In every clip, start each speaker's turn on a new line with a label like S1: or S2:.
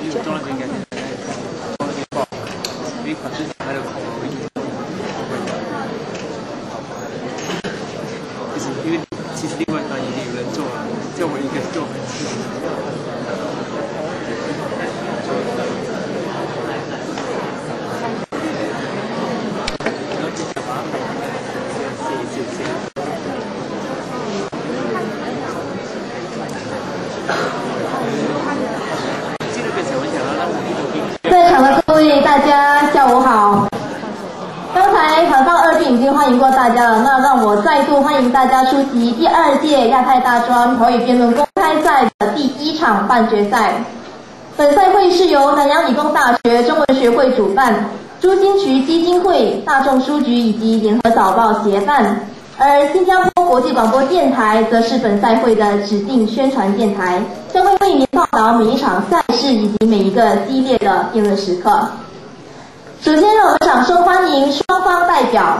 S1: 我装了这个，装了这个包，因为款式还有口味，就是因为其实另外一已经有人做了，叫我一个做。
S2: 在场的各位大家下午好。刚才海放2并已经欢迎过大家了，那让我再度欢迎大家出席第2届亚太大专口语辩论公开赛的第1场半决赛。本赛会是由南洋理工大学中文学会主办，朱新渠基金会、大众书局以及联合早报协办，而新加坡国际广播电台则是本赛会的指定宣传电台，将会为您报道每一场赛事以及每一个激烈的辩论时刻。首先让我们掌声欢迎双方代表。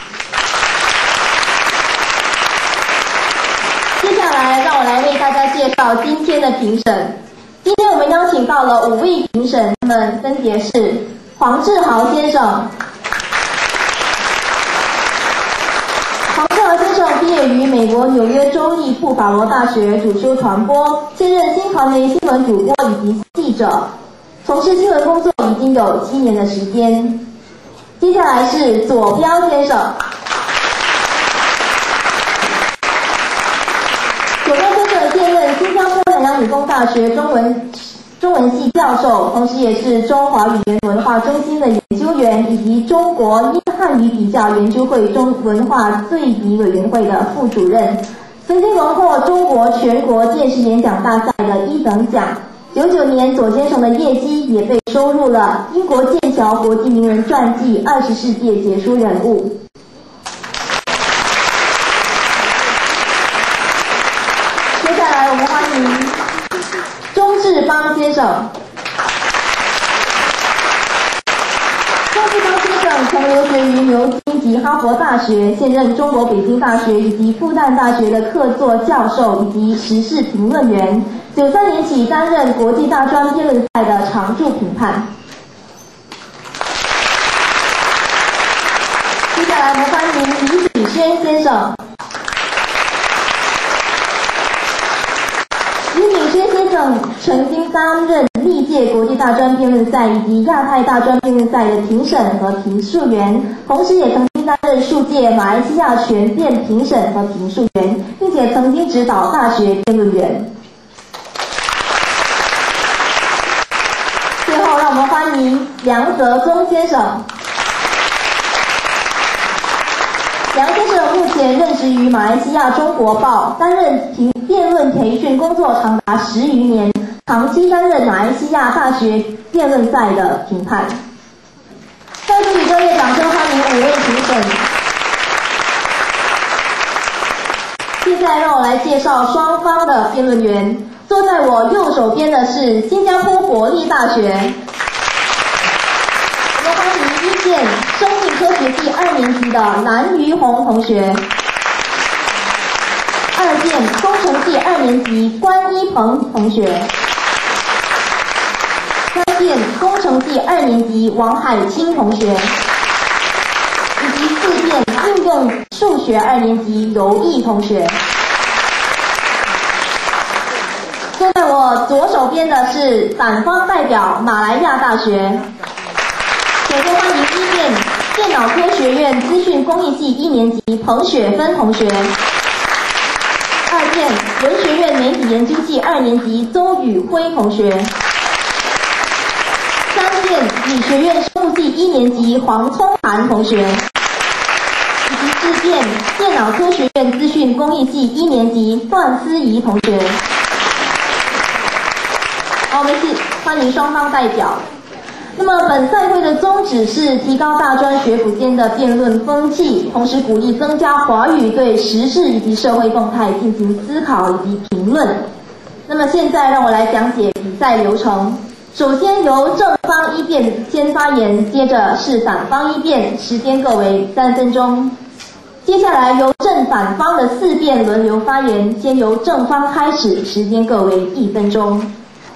S2: 接下来让我来为大家介绍今天的评审。今天我们邀请到了5位评审，他们分别是黄志豪先生。黄志豪先生毕业于美国纽约州立布法罗大学，主修传播，现任新传媒新闻主播以及记者，从事新闻工作已经有7年的时间。接下来是左彪先生。左彪先生现任新加坡南洋理工大学中文系教授，同时也是中华语言文化中心的研究员，以及中国英汉语比较研究会中文化对比委员会的副主任，曾经荣获中国全国电视演讲大赛的1等奖。99年左先生的业绩也被收入了英国剑桥国际名人传记20世纪杰出人物。接下来我们欢迎钟志邦先生。钟志邦先生曾留学于牛津及哈佛大学，现任中国北京大学以及复旦大学的客座教授以及时事评论员。93年起担任国际大专辩论赛的常驻评判。接下来我们欢迎李子轩先生。李炳轩先生曾经担任历届国际大专辩论赛以及亚太大专辩论赛的评审和评述员，同时也曾经担任数届马来西亚全辩评审和评述员，并且曾经指导大学辩论员。最后让我们欢迎梁泽宗先生。梁先生目前任职于马来西亚中国报，担任辩论培训工作长达10余年，长期担任马来西亚大学辩论赛的评判。再次以热烈掌声欢迎5位评审。现在让我来介绍双方的辩论员。坐在我右手边的是新加坡国立大学，我们欢迎1届生命科学系2年级的蓝于红同学，2届工程系2年级关一鹏同学，3届工程系2年级王海清同学，以及4届应用数学2年级柔毅同学。坐在我左手边的是反方代表马来亚大学，首先欢迎1届电脑科学院资讯工艺系1年级彭雪芬同学，2届文学院媒体研究系2年级邹宇辉同学，3届理学院生物系1年级黄聪涵同学，以及4届电脑科学院资讯工艺系1年级段思怡同学。好，我们欢迎双方代表。那么本赛会的宗旨是提高大专学府间的辩论风气，同时鼓励增加华语对时事以及社会动态进行思考以及评论。那么现在让我来讲解比赛流程。首先由正方1辩先发言，接着是反方1辩，时间各为3分钟。接下来由正反方的4辩轮流发言，先由正方开始，时间各为1分钟。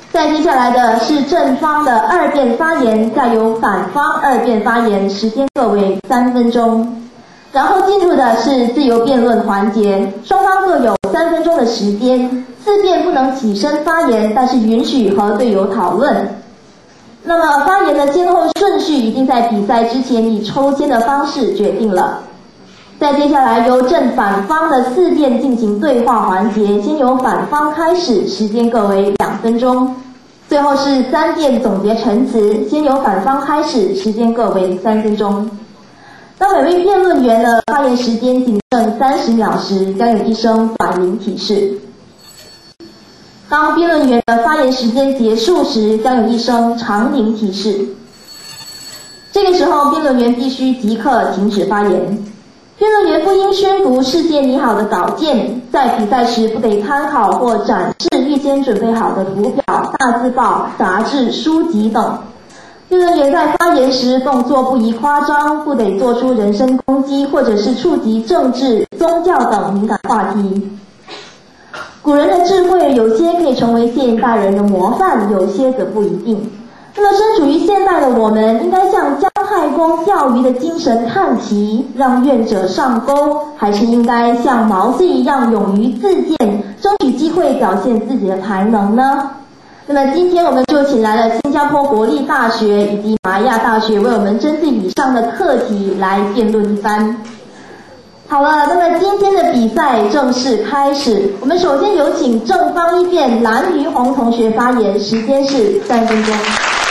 S2: 再接下来的是正方的2辩发言，再由反方2辩发言，时间各为3分钟。然后进入的是自由辩论环节，双方各有3分钟的时间，自辩不能起身发言，但是允许和队友讨论。那么发言的先后顺序已经在比赛之前以抽签的方式决定了。再接下来由正反方的4辩进行对话环节，先由反方开始，时间各为2分钟。最后是3辩总结陈词，先由反方开始，时间各为3分钟。当每位辩论员的发言时间仅剩30秒时，将有一声短铃提示。当辩论员的发言时间结束时，将有一声长铃提示。这个时候，辩论员必须即刻停止发言。辩论员不应宣读事先拟好的稿件，在比赛时不得参考或展示预先准备好的图表、大字报、杂志、书籍等。辩论员在发言时动作不宜夸张，不得做出人身攻击或者是触及政治、宗教等敏感话题。古人的智慧有些可以成为现代人的模范，有些则不一定。那么身处于现代的我们，应该向姜太公钓鱼的精神看齐，让愿者上钩，还是应该像毛遂一样勇于自荐，争取机会表现自己的才能呢？那么今天我们就请来了新加坡国立大学以及马来亚大学，为我们针对以上的课题来辩论一番。好了，那么今天的比赛正式开始。我们首先有请正方1辩蓝于红同学发言，时间是3分钟。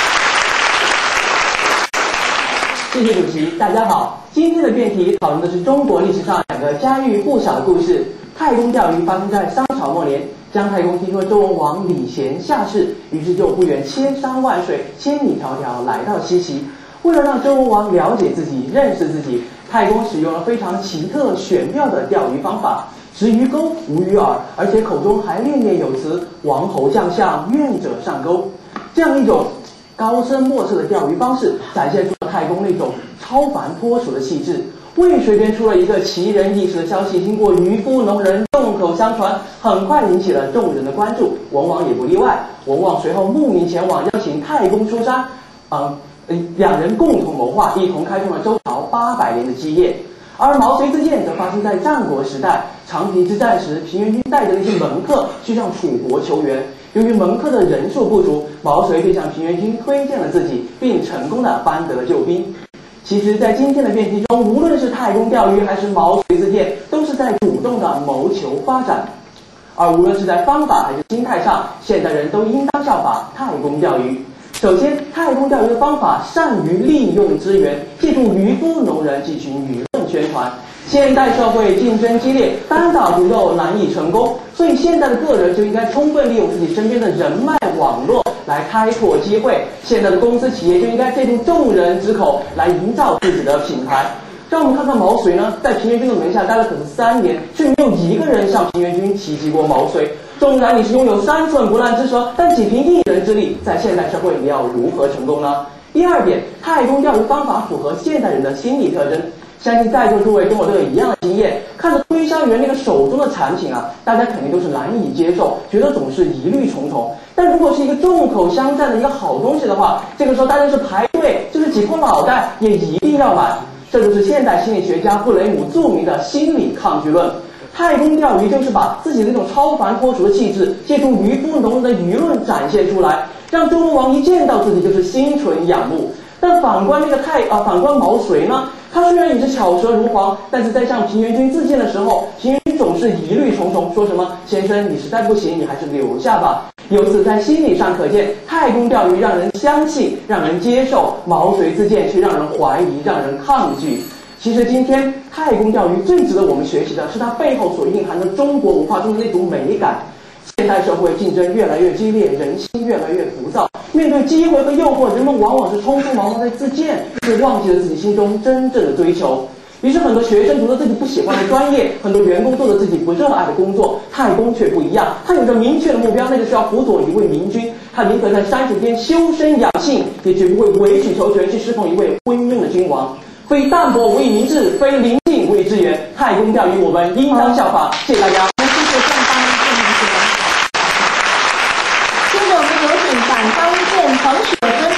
S1: 谢谢主席，大家好。今天的辩题讨论的是中国历史上2个家喻户晓的故事。太公钓鱼发生在商朝末年，姜太公听说周文王礼贤下士，于是就不远千山万水、千里迢迢来到西岐。为了让周文王了解自己、认识自己，太公使用了非常奇特玄妙的钓鱼方法，执鱼钩，无鱼饵，而且口中还念念有词“王侯将相，愿者上钩”。这样一种高深莫测的钓鱼方式，展现出了太公那种超凡脱俗的气质。渭水边出了一个奇人异事的消息，经过渔夫农人众口相传，很快引起了众人的关注，文王也不例外。文王随后慕名前往，邀请太公出山，两人共同谋划，一同开创了周朝800年的基业。而毛遂自荐则发生在战国时代，长平之战时，平原君带着那些门客去向楚国求援，由于门客的人数不足，毛遂便向平原君推荐了自己，并成功的扳得了救兵。其实在今天的辩题中，无论是太公钓鱼还是毛遂自荐，都是在主动的谋求发展。而无论是在方法还是心态上，现代人都应当效法太公钓鱼。首先，太公钓鱼的方法善于利用资源，借助渔夫农人进行舆论宣传。现代社会竞争激烈，单打独斗难以成功，所以现代的个人就应该充分利用自己身边的人脉网络来开拓机会。现代的公司企业就应该借助众人之口来营造自己的品牌。让我们看看毛遂呢，在平原君的门下待了可是3年，却没有一个人向平原君提及过毛遂。纵然你是拥有3寸不烂之舌，但仅凭一人之力，在现代社会你要如何成功呢？第2点，太公钓鱼方法符合现代人的心理特征。相信在座诸位跟我都有一样的经验，看着推销员那个手中的产品啊，大家肯定都是难以接受，觉得总是疑虑重重。但如果是一个众口相赞的一个好东西的话，这个时候大家是排队，就是挤破脑袋也一定要买。这就是现代心理学家布雷姆著名的心理抗拒论。太公钓鱼就是把自己那种超凡脱俗的气质，借助渔夫农人的舆论展现出来，让周文王一见到自己就是心存仰慕。但反观毛遂呢，他虽然也是巧舌如簧，但是在向平原君自荐的时候，平原君总是疑虑重重，说什么先生你实在不行，你还是留下吧。由此在心理上可见，太公钓鱼让人相信，让人接受，毛遂自荐却让人怀疑，让人抗拒。其实今天太公钓鱼最值得我们学习的是它背后所蕴含的中国文化中的那种美感。现代社会竞争越来越激烈，人心越来越浮躁，面对机会和诱惑，人们往往是匆匆忙忙在自荐，却忘记了自己心中真正的追求。于是很多学生读了自己不喜欢的专业，很多员工做了自己不热爱的工作。太公却不一样，他有着明确的目标，那就是要辅佐一位明君。他宁可在30天修身养性，也绝不会委曲求全去侍奉一位昏庸的君王。非淡泊无以明志，非临近无以致远。太公钓鱼，我们应当效法。谢谢大家。
S2: 谢谢正方辩同学。接着我们有请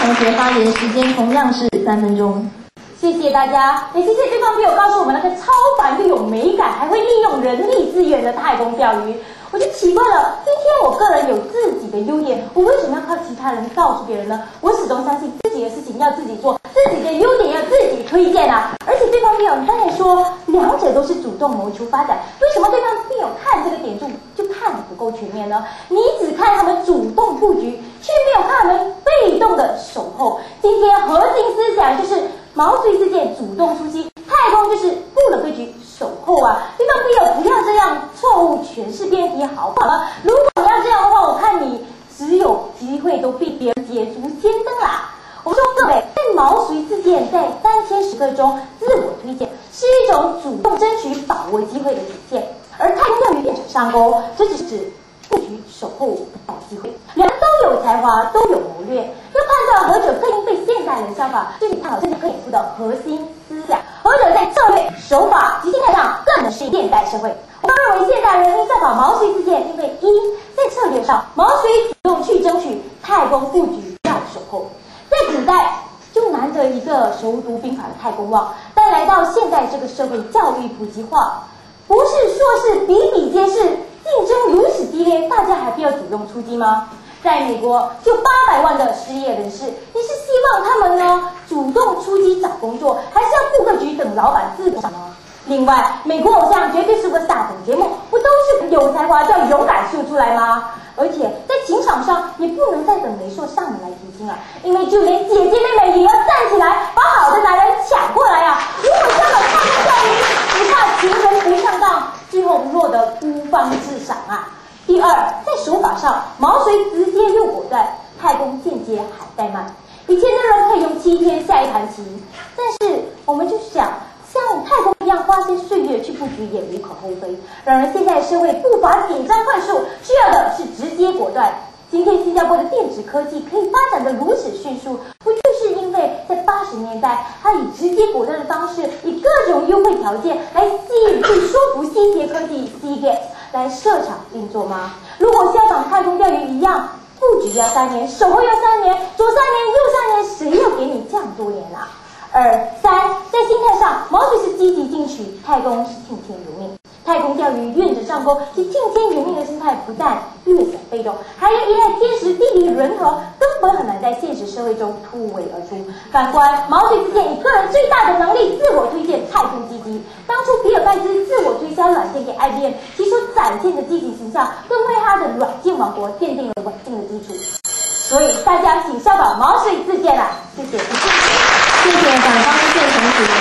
S2: 同学发言时间同样是3分钟。谢谢大家，也谢谢对方朋友告诉我们那个超凡又有美感，还会利用人力资源的太空钓鱼。我就奇怪了，今天我个人有自己的优点，我为什么要靠其他人告诉别人呢？我始终相信自己的事情要自己做，自己的优点要自己推荐啊！而且对方朋友刚才说两者都是主动谋求发展，为什么对方朋友看这个点就看得不够全面呢？你只看他们主动布局，却没有看他们被动的守候。今天核心思想就是毛遂自荐，主动出击，太空就是布了规矩，守候啊！对方朋友不要这样错误诠释辩题好不好呢？如果你要这样的话，我看你只有机会都被别人捷足先登啦！我说各位，在毛遂自荐，在3000时刻中自我推荐，是一种主动争取、把握机会的体现。而太空钓鱼变成上钩，这只是指布局、守候、等机会。两人都有才华，都有谋略，要判断何者更应被现代人效法，就是探讨这个演出的核心思想，何者在策略、手法及心态上更能适应现代社会。我刚认为现代人应效法毛遂自荐，因为一在策略上，毛遂主动去争取太空布局要守候。在古代就难得一个熟读兵法的太公望，但来到现代这个社会，教育普及化，不是硕士比比皆是，竞争如此激烈，大家还必要主动出击吗？在美国，就800万的失业人士，你是希望他们呢主动出击找工作，还是要布个局等老板自动呢？另外，美国偶像绝对是个大等节目，不都是有才华就要勇敢秀出来吗？而且在情场上也不能再等媒妁上门来提亲了，因为就连姐姐妹妹也要站起来，把好的男人抢过来啊！如果上了太空钓鱼，只怕情人不上当，最后落得孤芳自赏啊！第二，在手法上，毛遂直接又果断，太空间接还怠慢。以前的人可以用7天下一盘棋，但是我们就想像太空一样花些岁月去布局也无可厚非。然而现在社会步伐紧张快速，需要的是直接果断。今天新加坡的电子科技可以发展得如此迅速，不就是因为在80年代，它以直接果断的方式，以各种优惠条件来吸引并说服西捷科技 Seagate 来设厂运作吗？如果香港太空钓鱼一样，布局要3年，守候要3年，左3年右3年，谁要给你这样多年啊？2、3，在心态上，毛遂是积极进取，太空是听天由命。太空钓鱼愿者上钩，其听天由命的心态不但略显被动，还要依赖天时地利人和，根本很难在现实社会中突围而出。反观毛遂自荐，以个人最大的能力自我推荐太空积极。当初比尔盖茨自我推销软件给 IBM， 其所展现的积极形象，更为他的软件王国奠定了稳定的基础。所以大家请效仿毛遂自荐啦！谢谢。谢谢反方谢同学。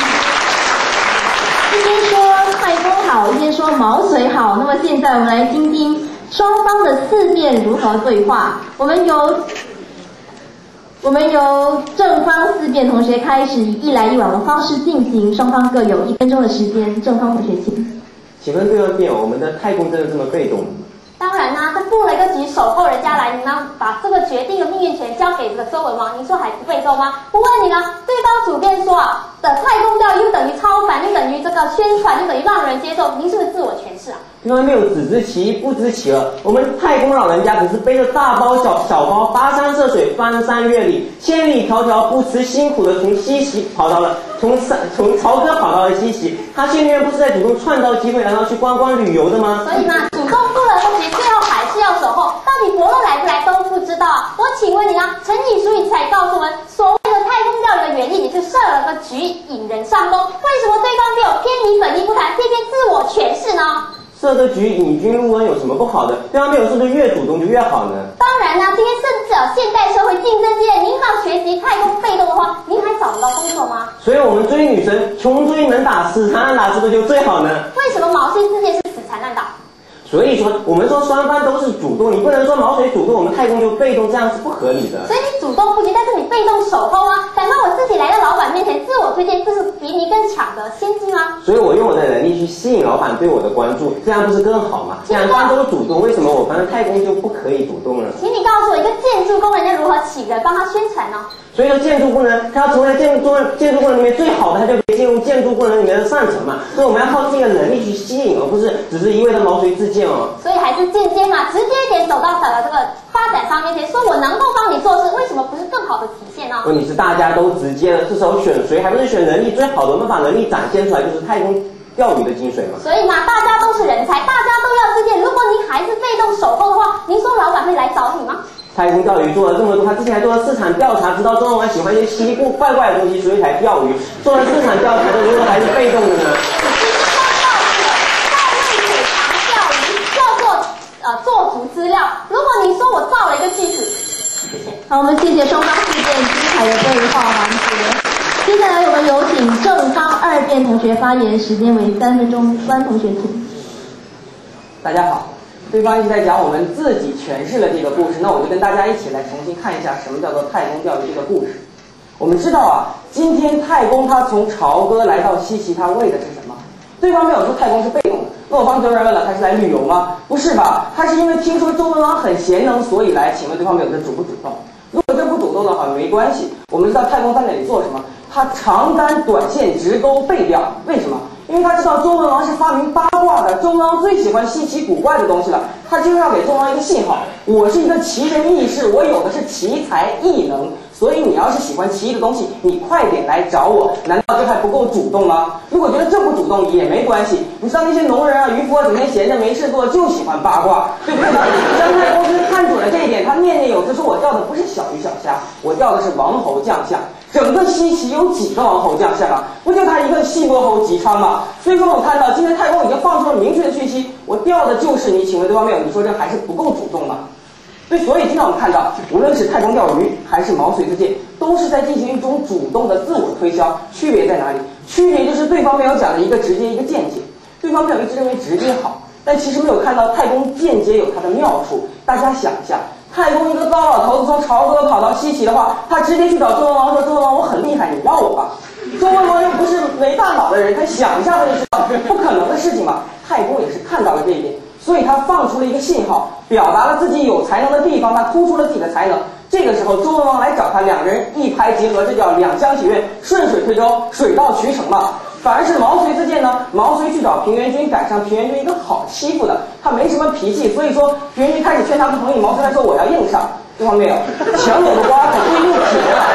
S2: 一边说太空好，一边说毛遂好。那么现在我们来听听双方的4辩如何对话。我们由正方4辩同学开始，以一来一往的方式进行，双方各有1分钟的时间。正方同学请。
S1: 请问对方辩友，我们的太空真的这么被动吗？
S2: 当然啦，他布了一个局，守候人家来，你呢把这个决定的命运权交给这个周文王，您说还不被动吗？不问你呢，对方主辩说啊，的太空钓鱼又等于超凡，又等于这个宣传，又等于让人接受，您是不是自我诠释啊？
S1: 对方没有只知其一不知其二，我们太空老人家只是背着大包小包，跋山涉水，翻山越岭，千里迢迢不辞辛苦的从西岐跑到了，从朝歌跑到了西岐，他心里面不是在主动创造机会，难道去观光旅游的吗？
S2: 所以嘛，主动布了布局，最后还是要守候，到底伯乐来不来都不知道。我请问你啊，成语俗语才告诉我们，所谓的太空钓鱼的原理，也是设了个局，引人上钩。为什么对方没有偏离本意不谈，偏偏自我诠释呢？
S1: 设个局引君入瓮有什么不好的？对方辩友是不是越主动就越好呢？
S2: 当然啦，今天甚至现代社会竞争激烈，您要学习太空被动的话，您还找得到工作吗？
S1: 所以我们追女神，穷追能打，死缠烂打，是不是就最好呢？
S2: 为什么毛遂自荐是死缠烂打？
S1: 所以说，我们说双方都是主动，你不能说毛遂主动，我们太空就被动，这样是不合理的。
S2: 所以你主动布局，但是你被动守候啊！反正我自己来到老板面前自我推荐，这是比你更抢的先机吗？
S1: 所以我用我的能力去吸引老板对我的关注，这样不是更好吗？两方都主动，为什么我反正太空就不可以主动呢？
S2: 请你告诉我，一个建筑工人要如何起人帮他宣传呢？
S1: 所以说建筑工人他要成为建筑工人里面最好的，他就可以进入建筑工人里面的上层嘛。所以我们要靠自己的能力去吸引，而不是只是一味的毛遂自荐哦。
S2: 所以还是间接嘛，直接一点走到这个发展商面前，说我能够帮你做事，为什么不是更好的体
S1: 问题是大家都直接了，这时候选谁还不是选能力最好的？我们把能力展现出来，就是太空钓鱼的精髓嘛。
S3: 所以嘛，大家都是人才，大家都要自荐。如果您还是被动守候的话，您说老板会来找你吗？
S1: 太空钓鱼做了这么多，他之前还做了市场调查，知道周文王喜欢一些稀奇怪怪的东西，所以才钓鱼。做了市场调查的，如果还是被动的呢？
S3: 做足资料。如果你说我造了一个句子，
S2: 谢谢。好，我们谢谢双方事件精彩的对话环节。接下来我们有请正方二辩同学发言，时间为3分钟。关同学请。
S1: 大家好，对方一直在讲我们自己诠释了这个故事，那我就跟大家一起来重新看一下什么叫做太公钓鱼这个故事。我们知道啊，今天太公他从朝歌来到西岐，他为的是什么？对方没有说太公是被动的。那我帮周人问了，他是来旅游吗？不是吧，他是因为听说周文王很贤能，所以来。请问对方没有这主不主动？如果这不主动的话，没关系。我们知道太公在那里做什么？他长竿短线直钩背钓，为什么？因为他知道周文王是发明八卦的，周文王最喜欢稀奇古怪的东西了，他就要给周文王一个信号，我是一个奇人异士，我有的是奇才异能，所以你要是喜欢奇异的东西，你快点来找我。难道这还不够主动吗？如果觉得这不主动也没关系，你知道那些农人啊、渔夫啊，整天闲着没事做，就喜欢八卦，对不对？姜太公是看准了这一点，他念念有词说，我钓的不是小鱼小虾，我钓的是王侯将相。整个西岐有几个王侯将相啊？不就他一个西伯侯姬昌吗？所以说我看到今天太公已经放出了明确的讯息，我钓的就是你。请问对方没有？你说这还是不够主动吗？对，所以今天我们看到，无论是太公钓鱼还是毛遂自荐，都是在进行一种主动的自我推销。区别在哪里？区别就是对方没有讲的一个直接一个间接。对方没有一直认为直接好，但其实没有看到太公间接有它的妙处。大家想一下，太公一个糟老头子从朝歌跑到西岐的话，他直接去找周文王说：“周文王，我很厉害，你要我吧？”周文王又不是没大脑的人，他想一下他就知道不可能的事情嘛。太公也是看到了这一点，所以他放出了一个信号，表达了自己有才能的地方，他突出了自己的才能。这个时候周文王来找他，两人一拍即合，这叫两厢情愿，顺水推舟，水到渠成嘛。反而是毛遂自荐呢，毛遂去找平原君，赶上平原君一个好欺负的，他没什么脾气，所以说平原君开始劝他不同意，毛遂他说我要硬上，对方没有，强扭的瓜可不一定甜啊。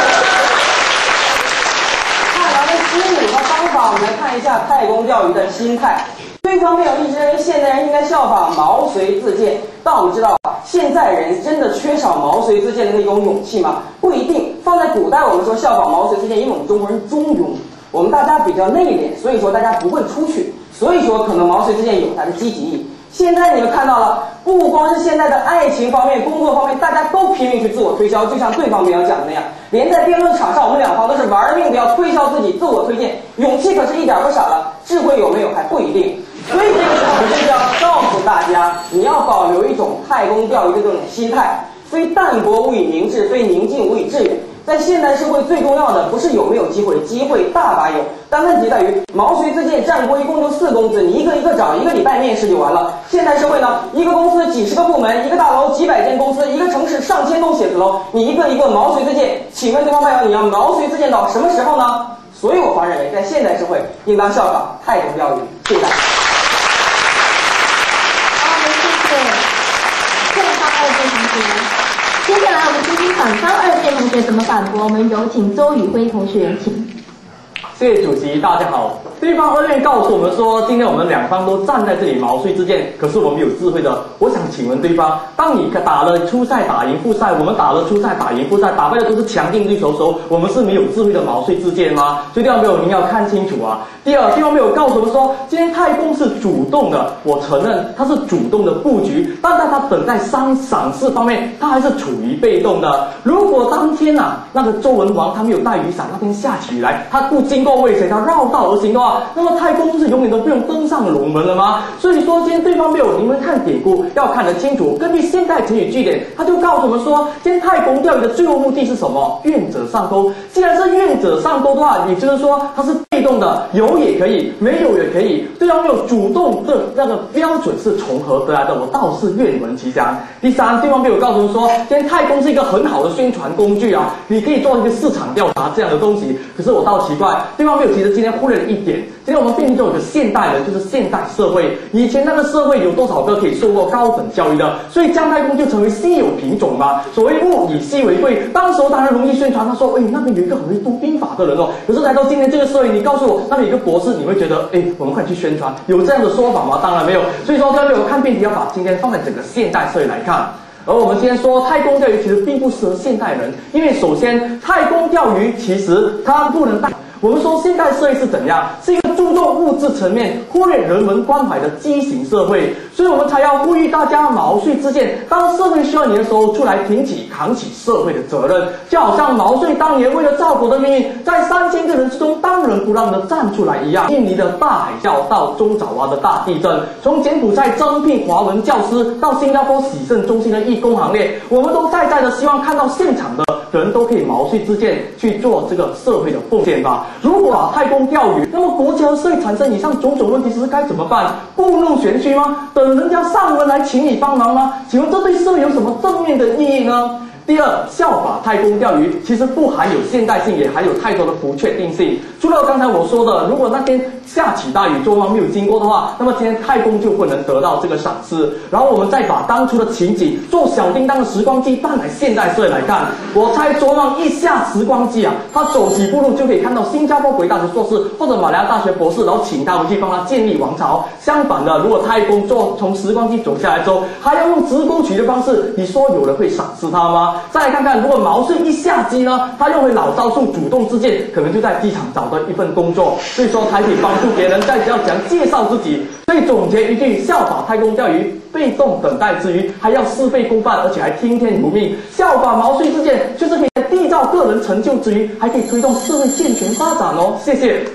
S1: 看完了心理和方法，我们来看一下太公钓鱼的心态。对方没有一直认为现代人应该效仿毛遂自荐，但我们知道现在人真的缺少毛遂自荐的那种勇气吗？不一定。放在古代，我们说效仿毛遂自荐，因为我们中国人中庸。我们大家比较内敛，所以说大家不会出去，所以说可能毛遂自荐有它的积极意义。现在你们看到了，不光是现在的爱情方面、工作方面，大家都拼命去自我推销，就像对方辩要讲的那样，连在辩论场上，我们两方都是玩命的要推销自己、自我推荐，勇气可是一点不少了，智慧有没有还不一定。所以这个时候我就是要告诉大家，你要保留一种太公钓鱼的这种心态，非淡泊无以明志，非宁静无以致远。在现代社会最重要的不是有没有机会，机会大把有，但问题在于毛遂自荐，战国一共就4公子，你一个一个找，1个礼拜面试就完了。现代社会呢，一个公司几十个部门，一个大楼几百间公司，一个城市上千栋写字楼，你一个一个毛遂自荐，请问对方朋友，你要毛遂自荐到什么时候呢？所以我方认为，在现代社会应当效仿太公钓鱼。谢谢大家。
S2: 好，我们谢谢正方二辩同学。接下来我们听听反方二辩同学怎么反驳，我们有请周宇辉同学，请。
S4: 谢谢主席，大家好。对方二辩告诉我们说，今天我们两方都站在这里毛遂自荐，可是我们有智慧的。我想请问对方，当你打了初赛打赢复赛，我们打了初赛打赢复赛，打败的都是强劲对手时候，我们是没有智慧的毛遂自荐吗？所以对方没有，您要看清楚啊。第二，对方没有告诉我们说，今天太公是主动的，我承认他是主动的布局，但在他等待赏识方面，他还是处于被动的。如果当天那个周文王他没有带雨伞，那天下起雨来，他不经过渭水，他绕道而行的话，那么太公是永远都不用登上龙门了吗？所以说今天对方没有，你们看典故要看得清楚。根据现代成语句点，他就告诉我们说，今天太公钓鱼的最后目的是什么？愿者上钩。既然是愿者上钩的话，也就是说他是被动的，有也可以，没有也可以。对方没有主动的那个标准是从何得来的？我倒是愿闻其详。第三，对方没有告诉我们说，今天太公是一个很好的宣传工具啊，你可以做一个市场调查这样的东西。可是我倒奇怪， 对方没有，其实今天忽略了一点，今天我们辩题中有个现代人，就是现代社会。以前那个社会有多少个可以受过高等教育的？所以姜太公就成为稀有品种嘛。所谓物以稀为贵，当时候当然容易宣传。他说，那边有一个很会读兵法的人哦。可是来到今天这个社会，你告诉我那边有一个博士，你会觉得，我们快去宣传，有这样的说法吗？当然没有。所以说，各位，我看辩题要把今天放在整个现代社会来看。而我们今天说太公钓鱼其实并不适合现代人，因为首先太公钓鱼其实它不能带。我们说现代社会是怎样？是一个注重物质层面、忽略人文关怀的畸形社会，所以我们才要呼吁大家毛遂自荐，当社会需要你的时候，出来扛起社会的责任。就好像毛遂当年为了赵国的命运，在3000个人之中当仁不让的站出来一样。印尼的大海啸到中爪哇的大地震，从柬埔寨征聘华文教师到新加坡洗肾中心的义工行列，我们都在的希望看到现场的人都可以毛遂自荐去做这个社会的奉献吧。如果太公钓鱼，那么国家社会产生以上种种问题是该怎么办？故弄玄虚吗？等人家上门来请你帮忙吗？请问这对社会有什么正面的意义呢？第二，效法太公钓鱼其实不含有现代性，也含有太多的不确定性。除了刚才我说的，如果那天下起大雨，周王没有经过的话，那么今天太公就不能得到这个赏赐。然后我们再把当初的情景做小叮当的时光机搬来现代社会来看，我猜卓王一下时光机他走几步路就可以看到新加坡国立大学硕士或者马来亚大学博士，然后请他们去帮他建立王朝。相反的，如果太公从时光机走下来之后，还要用直沟渠的方式，你说有人会赏识他吗？再来看看，如果毛遂一下机呢，他用回老招数主动自荐，可能就在机场找到一份工作，所以说才可以帮助别人，再要讲介绍自己。所以总结一句，效法太公钓鱼，被动等待之余，还要事倍功半，而且还听天由命。效法毛遂自荐，就是可以缔造个人成就之余，还可以推动社会健全发展哦。谢谢。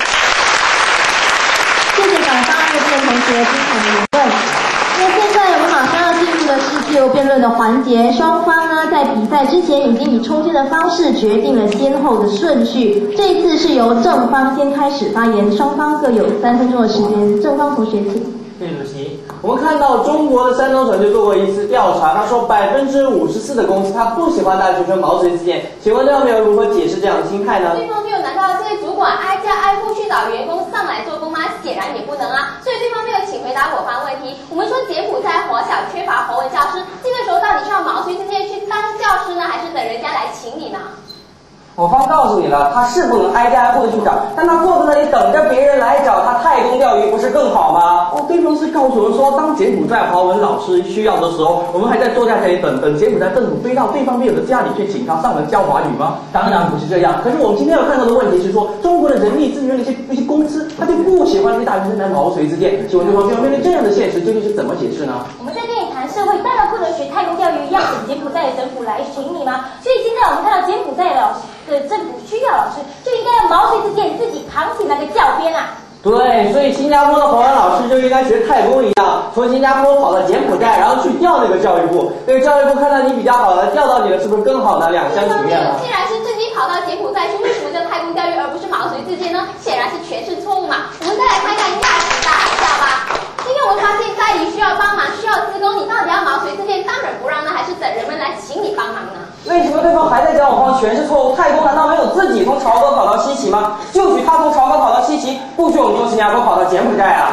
S2: 谢谢港大2辩同学精彩的言论。那现在我们马上要进入的是自由辩论的环节，双方呢在比赛之前已经以抽签的方式决定了先后的顺序。这一次是由正方先开始发言，双方各有3分钟的时间。正方同学请。
S1: 谢谢主席。我们看到中国的山东省就做过一次调查，他说54%的公司他不喜欢大学生毛遂自荐，请问对方没有如何解释这样的心态呢？
S3: 对方没有，难道这位主管挨家挨户去找员工上来做工吗？显然也不能啊。所以对方没有请回答我方问题。我们说柬埔寨华小缺乏华文教师，这个时候到底是要毛遂自荐去当教师呢，还是等人家来请你呢？
S1: 我方告诉你了，他是不能挨家挨户的去找，但他坐在那里等着别人来找他太公钓鱼，不是更好吗？
S4: 对方是告诉我们说，当柬埔寨华文老师需要的时候，我们还在坐在这里等柬埔寨政府飞到对方没有的家里去请他上门教华语吗？当然不是这样。可是我们今天要看到的问题是说，中国的人力资源的一些公司，他就不喜欢这些大学生来毛遂自荐。请问对方面对这样的现实究竟是怎么解释呢？
S3: 我们在跟你谈社会，当然不能学太公钓鱼，要等柬埔寨的政府来请你吗？所以现在我们看到柬埔寨的老师的政府需要老师，就应该要毛遂自荐，自己扛起那个教鞭啊。
S1: 对，所以新加坡的华文老师就应该学太公一样，从新加坡跑到柬埔寨，然后去调那个教育部，那个教育部看到你比较好的，调到你了，是不是更好呢？两厢情愿了。
S3: 既然是自己跑到柬埔寨去，为什么叫太公钓鱼而不是毛遂自荐呢？显然是诠释错误嘛。我们再来看看亚旗大海啸吧。今天我们发现代理需要帮忙，需要自工，你到底要毛遂自荐当仁不让呢，还是等人们来请你帮忙呢？
S1: 为什么对方还在讲我方全是错误？太公难道没有自己从朝歌跑到西岐吗？就许他从朝歌跑到西岐，不许我们从新加坡跑到柬埔寨啊！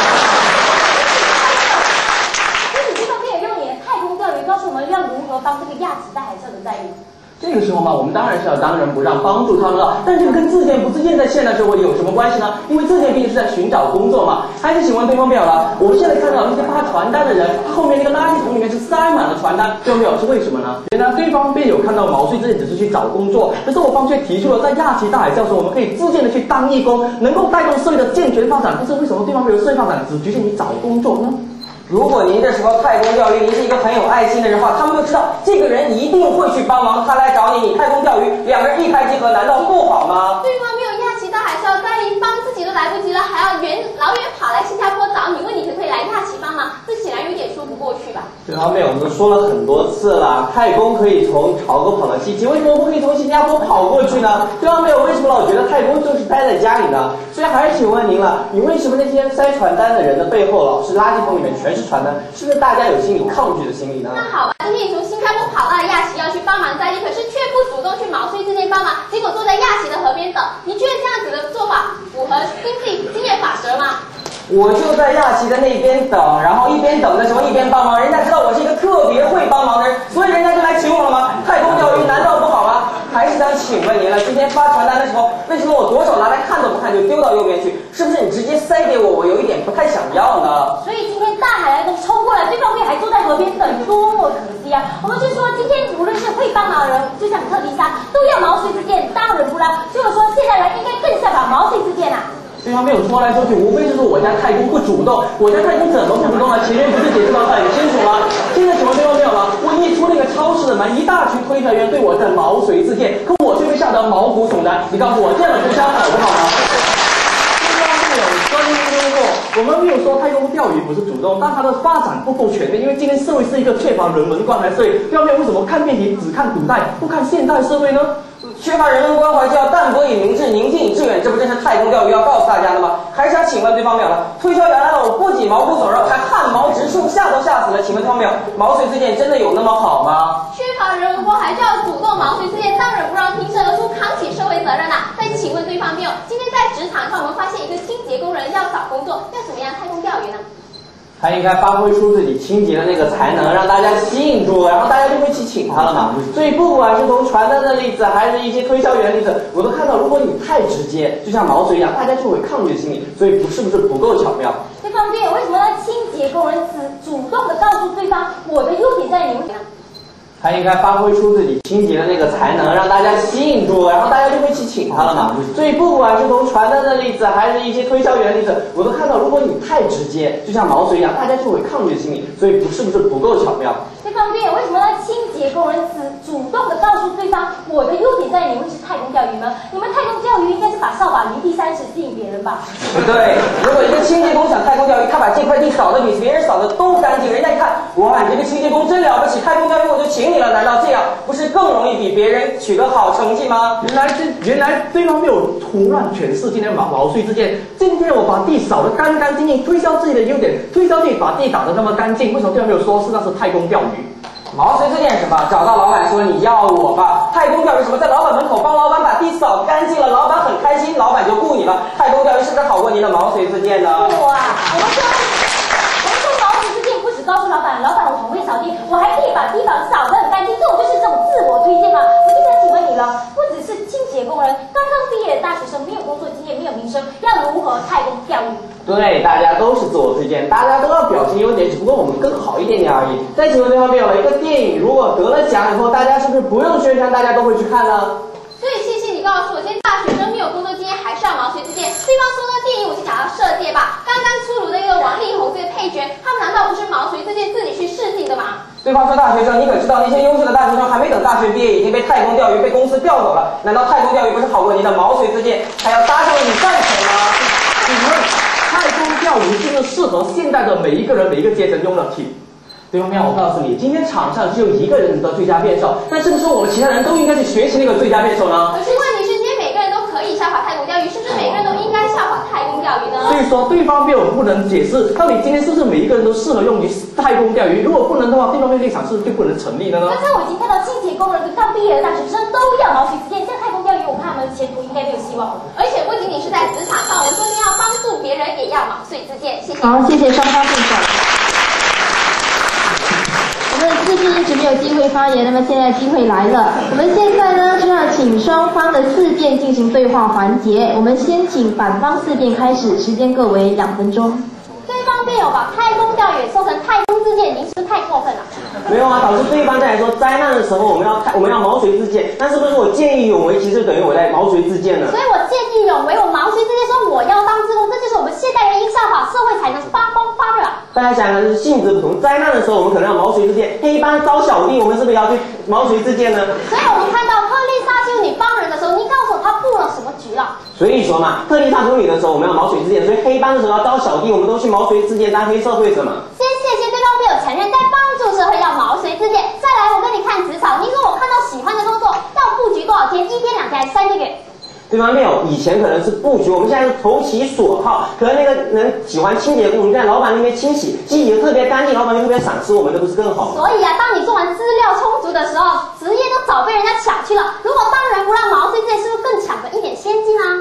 S3: 所以你对方可以用你的太公钓鱼告诉我们要如何帮这个亚旗大海啸的待遇。
S1: 这个时候嘛，我们当然是要当仁不让，帮助他们了。但这个跟自荐不自荐在现代社会有什么关系呢？因为自荐毕竟是在寻找工作嘛。还是请问对方表了，我们现在看到那些发传单的人，他后面那个垃圾桶里面是塞满了传单，对方表是为什么呢？原来对方便有看到毛遂自荐只是去找工作，可是我方却提出了在亚旗大海啸时，我们可以自荐的去当义工，能够带动社会的健全发展。但是为什么对方没有社会发展只局限于找工作呢？如果您这时候太公钓鱼，您是一个很有爱心的人的话，他们就知道这个人一定会去帮忙，他来找你，你太公钓鱼，两个人一拍即合，难道不好吗？
S3: 对方没有亚旗大海啸，该临帮自己都来不及了，还要老远跑来新加坡找你，问你可不可以来亚旗帮忙，这显然有点说不过去吧？
S1: 这方面我们说了很多次了，太公可以从朝歌跑到西岐，为什么不可以从新加坡跑过去呢？这方面我为什么老觉得太公就是待在家里呢？所以还是请问您了，你为什么那些塞传单的人的背后老是垃圾桶里面全是传单？是不是大家有心理抗拒的心理呢？
S3: 那好吧，今天你从新加坡跑到了亚旗要去帮忙在地，可是却不主动去毛遂自荐帮忙，结果坐在亚旗的河边等，你觉得这样子的做法
S5: 我就在亚琪的那边等，然后一边等的时候一边帮忙，人家知道我是一个特别会帮忙的人，所以人家就来请我了吗？太空钓鱼难道不好吗？还是想请问您了，今天发传单的时候，为什么我左手拿来看都不看就丢到右边去？是不是你直接塞给我，我有一点不太想要呢？
S2: 所以今天大海来都冲过来，对方面还坐在河边等，多么可惜啊！我们就说今天无论是会帮忙的人，就像特丽莎，都要毛遂自荐，当仁不让。所以我说现在人应该更效法毛遂自荐啊！
S1: 对方没有说来说去，无非就是我家太公不主动，我家太公怎么不主动了？前面不是解释得很清楚吗？现在请问对方没有了？我一出那个超市的门，一大群推销员对我在毛遂自荐，可我却被吓得毛骨悚然。你告诉我这样的推销好不好呢？我们没有说太空钓鱼不是主动，但它的发展不够全面，因为今天社会是一个缺乏人文关怀社会。要不然为什么看辩题只看古代，不看现代社会呢？
S5: 缺乏人文关怀就要淡泊以明志，宁静以致远，这不正是太空钓鱼要告诉大家的吗？还是想请问对方没有了？推销员来了，我不仅毛骨悚然，还汗毛直竖，吓都吓死了。请问对方没有？毛遂自荐真的有那么好吗？
S3: 缺乏人文关怀就要主动毛遂自荐，当然不让挺身而出扛起社会责任啦。再请问对方没有？今天在职场上我们发现一个清洁工人要找工作，要怎么样太空钓鱼呢？
S5: 他应该发挥出自己清洁的那个才能，让大家吸引住，然后大家就会去请他了嘛。所以不管是从传单的例子，还是一些推销员的例子，我都看到，如果你太直接，就像毛遂一样，大家就会抗拒心理。所以是不是不够巧妙？
S2: 对方面为什么让清洁工人主动的告诉对方我的优点在你们呢？
S5: 他应该发挥出自己清洁的那个才能，让大家吸引住，然后大家就会去请他了嘛。所以不管是从传单的例子，还是一些推销员的例子，我都看到，如果你太直接，就像毛遂一样，大家就会抗拒心理。所以是不是不够巧妙？
S2: 对方面为什么让清洁工人主动的告诉对方我的优点在你们是太空钓鱼呢？你们太空钓鱼应该是把扫把离地30吸引别人吧？
S5: 不对，如果一个清洁工想太空钓鱼，他把这块地扫得比别人扫得都干净，人家一看，哇，你这个清洁工真了不起，太空钓鱼我就请你了，难道这样不是更容易比别人取得好成绩吗？
S1: 原来对方没有胡乱诠释今天毛遂自荐。今天我把地扫得干干净净，推销自己的优点，推销自己把地打得那么干净，为什么对方没有说是那是太空钓鱼？
S5: 毛遂自荐什么？找到老板说你要我吧。太空钓鱼什么？在老板门口帮老板把地扫干净了，老板很开心，老板就雇你了。太空钓鱼是不是好过您的毛遂自荐呢？
S2: 哇，我们说毛遂自荐不只告诉老板我很会扫地，我还可以把地板扫得很干净，这种就是这种自我推荐吗？我就想请问你了，不只是清洁工人，刚刚毕业的大学生，没有工作经验，没有名声，要如何太空钓鱼？
S5: 对，大家都是自我推荐，大家都要表现优点，只不过我们更好一点点而已。再请问对方没有了，一个电影如果得了奖以后，大家是不是不用宣传，大家都会去看呢？
S3: 所以谢谢你告诉我，今天大学生没有工作经验还是要毛遂自荐。对方说到电影，我就想到射箭吧。刚刚出炉的一个王力宏这个配角，他们难道不是毛遂自荐自己去试镜的吗？
S5: 对方说大学生，你可知道那些优秀的大学生还没等大学毕业，已经被太空钓鱼被公司调走了？难道太空钓鱼不是好过你的毛遂自荐，还要搭上你赞成吗？
S1: 请问太空钓鱼是不是适合现代的每一个人每一个阶层用的题？对方面，我告诉你，今天场上只有一个人的最佳辩手，那是不是我们其他人都应该去学习那个最佳辩手呢？
S3: 可是问题是，今天每个人都可以效法太空钓鱼，是不是每个人都应该效法太空钓鱼呢？
S1: 所以说，对方面我不能解释，到底今天是不是每一个人都适合用于太空钓鱼？如果不能的话，对方面立场是不是就不能成立了呢？
S2: 刚才我已经看到清洁工人跟刚毕业的大学生都要毛遂自荐，像太空钓鱼，我看他们的前途应该没有希望了。
S3: 而且不仅仅是在职场上，我们说要帮助别人，也要毛遂自荐。谢谢。
S2: 好，谢谢双方辩手。我们四辩一直没有机会发言，那么现在机会来了。我们现在呢就要请双方的四辩进行对话环节。我们先请反方四辩开始，时间各为2分钟。
S3: 对方辩友把太空钓鱼说成太空自荐，您是不是太过分了？
S5: 没有啊，导致对方在说灾难的时候我们要毛遂自荐，那是不是我见义勇为，其实等于我在毛遂自荐呢？
S3: 所以我见义勇为，我毛遂自荐说我要当志工，这就是我们现代人应效法，社会才能发光发热。
S5: 大家想想是性质不同，灾难的时候我们可能要毛遂自荐，黑帮招小弟，我们是不是也要去毛遂自荐呢？
S3: 所以我们看到特丽莎修女帮人的时候，您告诉我她布了什么局了？
S5: 所以说嘛，特丽莎修女的时候我们要毛遂自荐，所以黑帮的时候要招小弟，我们都去毛遂自荐当黑社会者嘛。
S3: 先谢谢对方辩友承认在帮助社会要毛遂自荐。再来，我跟你看职场，您说我看到喜欢的工作要布局多少天？1天2天还是3个月？
S5: 对方没有，以前可能是布局，我们现在是投其所好。可能那个人喜欢清洁工，我们在老板那边清洗的特别干净，老板就特别赏识我们，这不是更好吗？
S3: 所以啊，当你做完资料充足的时候，职业都早被人家抢去了。如果当仁不让毛遂自荐，是不是更抢得一点先机呢？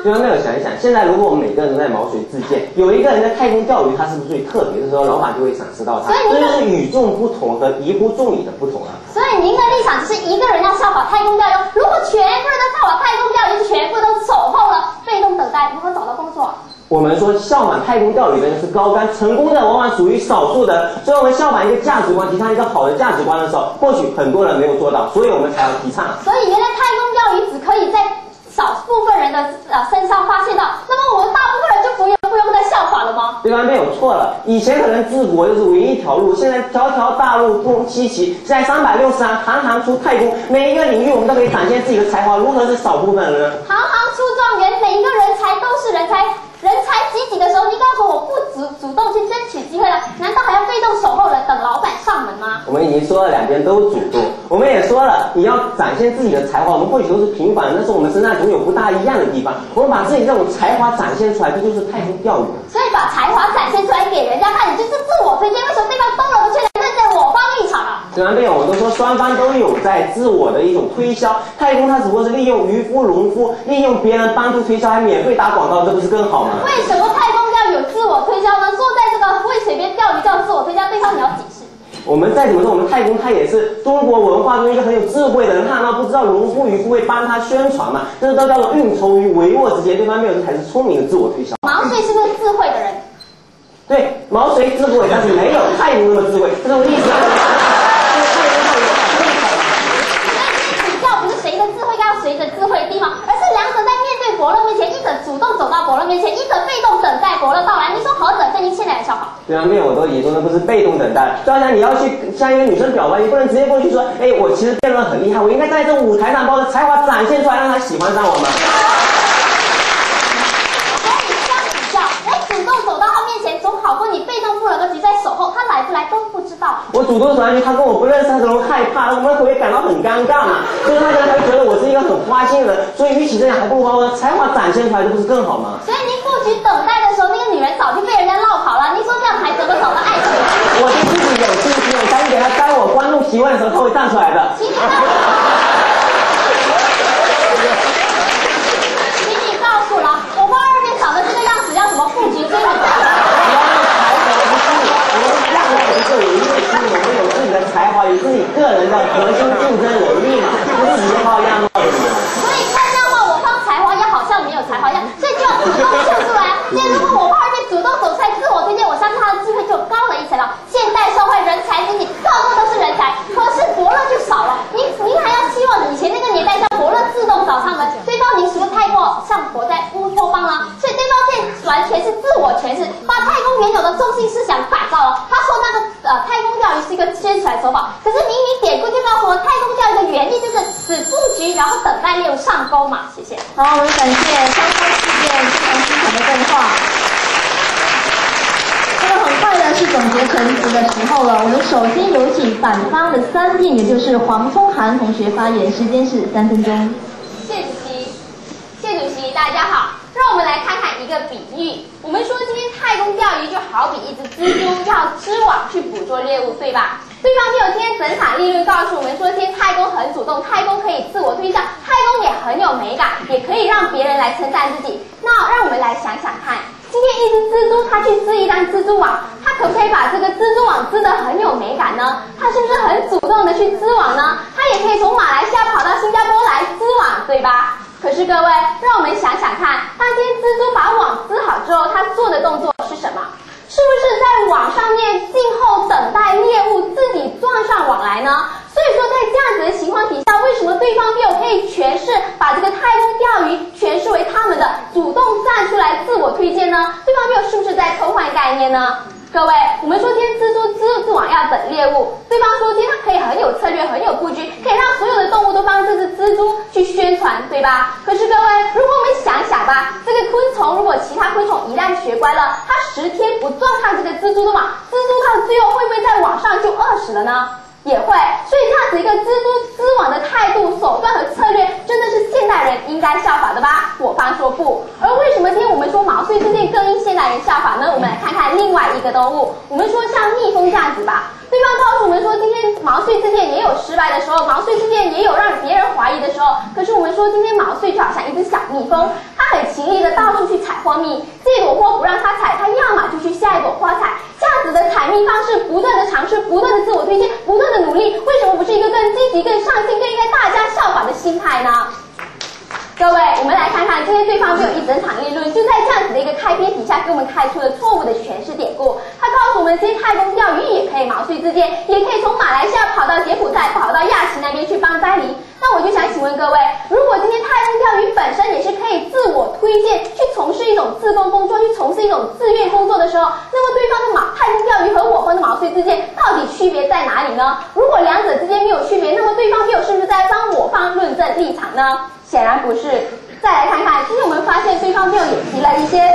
S5: 就像那个想一想，现在如果我们每个人都在毛遂自荐，有一个人在太空钓鱼，他是不是最特别的时候，老板就会赏识到他？这就是与众不同和宜乎众礼的不同啊。
S3: 所以您的立场只是一个人要效法太空钓鱼，如果全部人都效法太空钓鱼，全部都守候了，被动等待，如何找到工作？
S5: 我们说效仿太空钓鱼的人是高竿，成功的往往属于少数的。所以我们效仿一个价值观，提倡一个好的价值观的时候，或许很多人没有做到，所以我们才要提倡。
S3: 所以原来太空钓鱼只可以在少部分人的身上发现到，那么我们大部分人就不用再效仿了吗？
S5: 对方没有错了，以前可能治国就是唯一一条路，现在条条大路通西岐，现在360行，行行出太空，每一个领域我们都可以展现自己的才华，如何是少部分人呢？
S3: 行行出状元，每一个人才都是人才。人才济济的时候，你告诉我不主动去争取机会了，难道还要被动守候了等老板上门吗？
S5: 我们已经说了两边都主动，我们也说了你要展现自己的才华，我们或许都是平凡的，但是我们身上总有不大一样的地方，我们把自己这种才华展现出来，这就是太空钓鱼。
S3: 所以把才华展现出来给人家看，你就是自我推荐。为什么对方东了不去站在我方立场啊？
S5: 虽然辩友我们都说双方都有在自我的一种推销，太空它只不过是利用渔夫、农夫，利用别人帮助推销，还免费打广告，这不是更好吗？
S3: 为什么太空钓有自我推销呢？说在这个不会随便钓鱼叫自我推销，对方你要解释。
S5: 我们再怎么说，我们太空它也是中国文化中一个很有智慧的人，他难道不知道农夫渔夫会帮他宣传吗？这都叫做运筹于帷幄之间，对方辩友这才是聪明的自我推销。
S3: 毛遂是个智慧的人。
S5: 对，毛遂智慧，但是没有太空那么智慧，这种意思。
S3: 比较不是谁的智慧要随着智慧的地方，而是两者在面对伯乐面前，一者主动走到伯乐面前，一者被动等待伯乐到来。你说何者更应现代人效仿？
S5: 对方辩友都已经说的不是被动等待，就好像你要去向一个女生表白，你不能直接过去说，哎，我其实辩论很厉害，我应该在这个舞台上把我的才华展现出来，让她喜欢上我吗？
S3: 好过你被动布了个局在守候，他来不来都不知道。
S5: 我主动走上去，他跟我不认识，他可能害怕，我们会感到很尴尬嘛。所以他可能还觉得我是一个很花心的人，所以与其这样，还不如把我的才华展现出来，这不是更好吗？
S3: 所以您布局等待的时候，那个女人早就被人家绕跑了。您说这样还怎么找到爱情？
S5: 我对自己有信心，我相信给他当我观众提问的时候，他会站出来的。
S3: 请你告诉了，我方二辩长得这个样子，要怎么布局追你？
S5: 才华有自己个人的核心竞争能力，不是一号样貌的人。
S3: 所以看样貌，我方才华也好像没有才华一样，所以就要主动秀出来。所以如果我方二辩主动走出来自我推荐，我相信他的智慧就高了一层了。现代社会人才济济，个个都是人才，可是伯乐就少了。您还要期望以前那个年代像伯乐自动找上门，对方您是不是太过像活在乌托邦了？所以对方现在完全是自我诠释，把太空原有的中心思想改造了。他说那个太空钓鱼是一个宣传手法，可是明明典故就告诉我，太空钓鱼的原理就是此布局，然后等待猎物上钩嘛。谢谢。
S2: 好，我们感谢双方事件非常精彩的对话。那么很快的是总结陈词的时候了，我们首先有请反方的3辩，也就是黄聪涵同学发言，时间是3分钟。
S3: 谢主席，谢主席，大家好。让我们来看看一个比喻。我们说今天太空钓鱼就好比一只蜘蛛要织网去捕捉猎物，对吧？对方没有今天整场理论告诉我们说，今天太空很主动，太空可以自我推销，太空也很有美感，也可以让别人来称赞自己。那让我们来想想看，今天一只蜘蛛它去织一张蜘蛛网，它可不可以把这个蜘蛛网织得很有美感呢？它是不是很主动的去织网呢？它也可以从马来西亚跑到新加坡来织网，对吧？可是各位，让我们想想看，当今天蜘蛛把网织好之后，它做的动作是什么？是不是在网上面静候等待猎物自己撞上网来呢？所以说，在这样子的情况底下，为什么对方辩友可以诠释把这个太空钓鱼诠释为他们的主动站出来自我推荐呢？对方辩友是不是在偷换概念呢？各位，我们说今天蜘蛛织网要等猎物，对方说今天它可以很有策略、很有布局，可以让所有的动物都帮这只蜘蛛去宣传，对吧？可是各位，如果我们想想吧，这个昆虫如果其他昆虫一旦学乖了，它10天不撞上这个蜘蛛的网，蜘蛛它最后会不会在网上就饿死了呢？也会，所以这样子一个蜘蛛织网的态度、手段和策略，真的是现代人应该效法的吧？我方说不。而为什么今天我们说毛遂自荐更应现代人效法呢？我们来看看另外一个动物，我们说像蜜蜂这样子吧。对方告诉我们说，今天毛遂自荐也有失败的时候，毛遂自荐也有让别人怀疑的时候。可是我们说，今天毛遂就好像一只小蜜蜂，它很很勤力的到处去采花蜜，这朵花不让它采，它要么就去下一朵花采。这样子的采蜜方式，不断的尝试，不断的自我推荐，不断的努力，为什么不是一个更积极、更上进、更应该大家效仿的心态呢？各位，我们来看看今天对方就有一整场议论，就在这样子的一个开篇底下给我们开出了错误的诠释典故。他告诉我们，今天太公钓鱼也可以毛遂自荐，也可以从马来西亚跑到柬埔寨，跑到亚齐那边去帮灾民。那我就想请问各位，如果今天太公钓鱼本身也是可以自我推荐，去从事一种自贡工作，去从事一种自愿工作的时候，那么对方的太公钓鱼和我方的毛遂自荐到底区别在哪里呢？如果两者之间没有区别，那么对方没有是不是在帮我方论证立场呢？显然不是。再来看看，今天我们发现对方没有也提了一些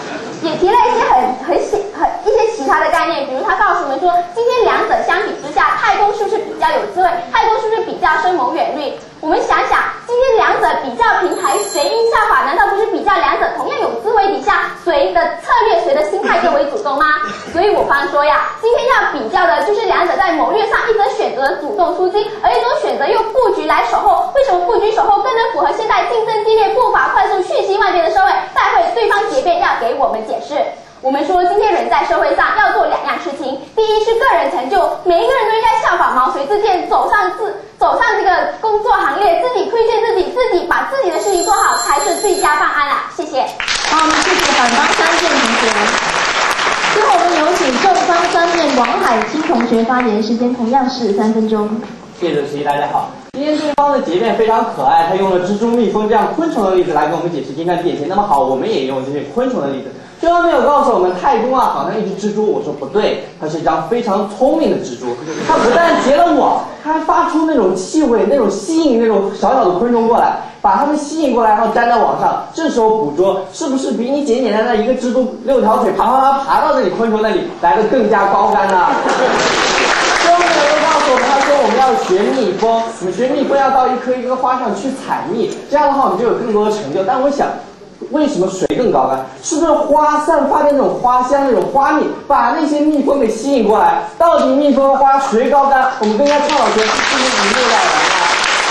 S3: 一些其他的概念，比如他告诉我们说，今天两者相比之下，太公是不是比较有智慧？太公是不是比较深谋远虑？我们想想，今天两者比较平台，谁应效法？难道不是比较两者同样有智慧底下，谁的策略、谁的心态更为主动吗？所以我方说呀，今天要比较的就是两者在谋略上，一种选择主动出击，而一种选择用布局来守候。为什么布局守候更能符合现在竞争激烈、步伐快速、瞬息万变的社会？待会对方结辩要给我们解释。我们说，今天人在社会上要做两样事情，第一是个人成就，每一个人都应该效仿毛遂自荐，走上这个工作行列，自己推荐自己把自己的事情做好，才是最佳办案啦。谢谢。
S2: 好，我们谢谢反方三辩同学。最后我们有请正方三辩王海清同学发言，时间同样是3分钟。
S5: 谢谢主席，大家好。今天对方的结辩非常可爱，他用了蜘蛛、蜜蜂这样昆虫的例子来给我们解释今天的辩题。那么好，我们也用这些昆虫的例子。对方没有告诉我们太公啊，好像一只蜘蛛。我说不对，它是一张非常聪明的蜘蛛。它不但结了网，它还发出那种气味，那种吸引那种小小的昆虫过来，把它们吸引过来，然后粘在网上。这时候捕捉是不是比你简单的一个蜘蛛6条腿爬到这里昆虫那里来的更加高干呢？对方没有告诉我们，他说我们要学蜜蜂，我们学蜜蜂要到一棵一棵花上去采蜜，这样的话我们就有更多的成就。但我想，为什么谁更高干？是不是花散发的那种花香、那种花蜜，把那些蜜蜂给吸引过来？到底蜜蜂和花谁高干？我们更加倡导学是不是一目了然啊？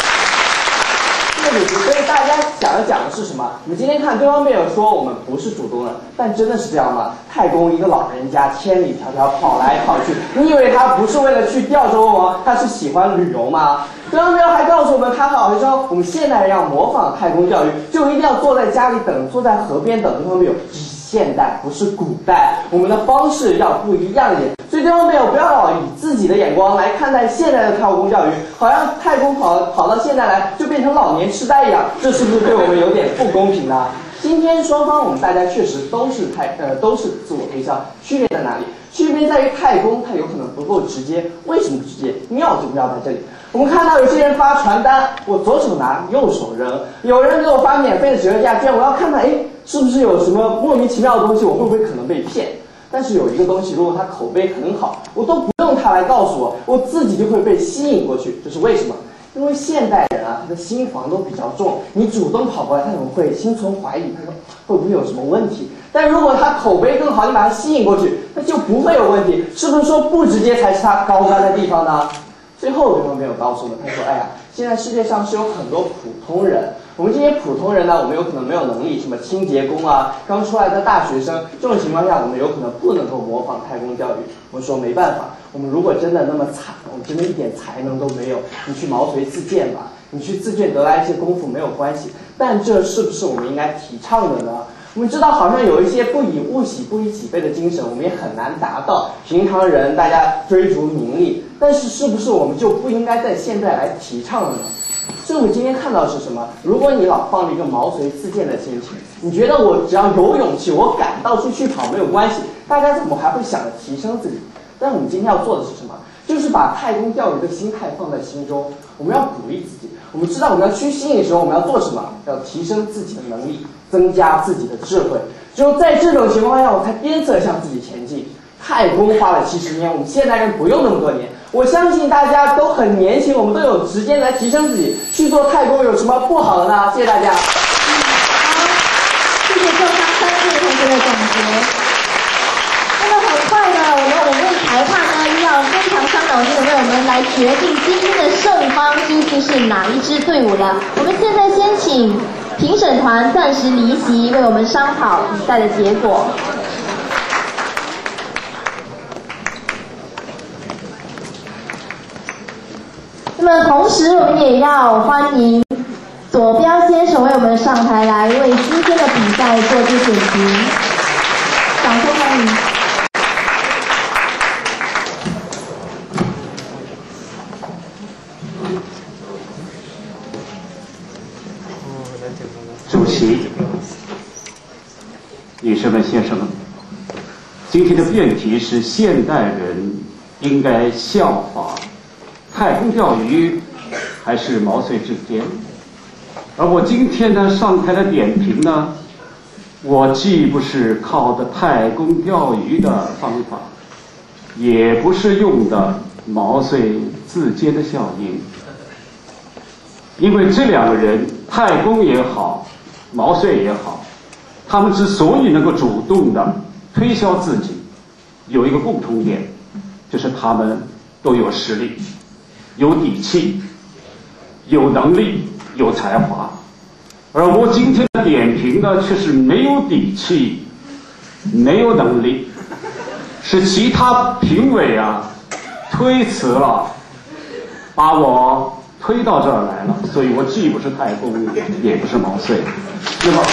S5: 所以大家想要讲的是什么？我们今天看对方辩友说我们不是主动的，但真的是这样吗？太公一个老人家千里迢迢跑来跑去，你以为他不是为了去钓周王，他是喜欢旅游吗？对方辩友还告诉我们，他好像我们现代人要模仿太公钓鱼，就一定要坐在家里等，坐在河边等。对方辩友，这是现代，不是古代，我们的方式要不一样一点。所以对方辩友不要老以自己的眼光来看待现在的太公钓鱼，好像太公跑到现在来就变成老年痴呆一样，这是不是对我们有点不公平呢？今天双方我们大家确实都是自我推销，区别在哪里？区别在于太公他有可能不够直接，为什么不直接？妙就妙在这里。我们看到有些人发传单，我左手拿右手扔，有人给我发免费的折价券，我要看看，是不是有什么莫名其妙的东西，我会不会可能被骗？但是有一个东西，如果它口碑很好，我都不用他来告诉我，我自己就会被吸引过去。这是为什么？因为现代人啊，他的心防都比较重，你主动跑过来，他可能会心存怀疑，他说会不会有什么问题？但如果他口碑更好，你把他吸引过去，那就不会有问题。是不是说不直接才是他高干的地方呢？最后对方没有告诉我们，他说现在世界上是有很多普通人，我们这些普通人呢，我们有可能没有能力，什么清洁工啊，刚出来的大学生，这种情况下我们有可能不能够模仿太公钓鱼。我们说没办法，我们如果真的那么惨，我们真的一点才能都没有，你去毛遂自荐吧，你去自荐得来一些功夫没有关系，但这是不是我们应该提倡的呢？我们知道好像有一些不以物喜不以己悲的精神，我们也很难达到。平常人大家追逐名利，但是是不是我们就不应该在现在来提倡呢？所以我们今天看到的是什么？如果你老放着一个毛遂自荐的心情，你觉得我只要有勇气，我敢到处去跑没有关系，大家怎么还会想着提升自己？但我们今天要做的是什么？就是把太公钓鱼的心态放在心中，我们要鼓励自己。我们知道我们要去吸引的时候，我们要做什么？要提升自己的能力，增加自己的智慧。只有在这种情况下，我才鞭策向自己前进。太公花了70年，我们现代人不用那么多年。我相信大家都很年轻，我们都有时间来提升自己，去做太公有什么不好的呢？谢谢大家。
S2: 好，谢谢正方三辩同学的总结。那么很快呢，我们裁判呢要非常伤脑筋的为我们来决定今天的胜方究竟是哪一支队伍了。我们现在先请评审团暂时离席，为我们商讨比赛的结果。那么同时，我们也要欢迎左标先生为我们上台来为今天的比赛做出点评，掌声欢迎。
S6: 主席、女士们、先生们，今天的辩题是现代人应该效法太公钓鱼还是毛遂自荐？而我今天呢上台的点评呢，我既不是靠的太公钓鱼的方法，也不是用的毛遂自荐的效应，因为这两个人，太公也好，毛遂也好，他们之所以能够主动的推销自己，有一个共同点，就是他们都有实力，有底气，有能力，有才华。而我今天的点评呢，却是没有底气，没有能力，是其他评委啊推辞了，把我推到这儿来了，所以我既不是太公，也不是毛遂。那么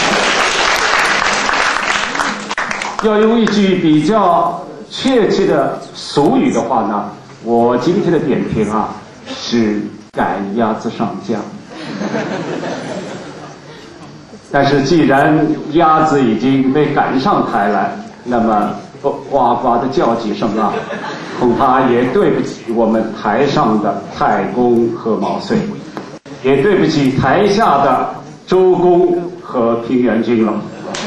S6: 要用一句比较确切的俗语的话呢，我今天的点评啊是赶鸭子上架。但是既然鸭子已经被赶上台来，那么呱呱的叫几声啊，恐怕也对不起我们台上的太公和毛遂，也对不起台下的周公和平原君了。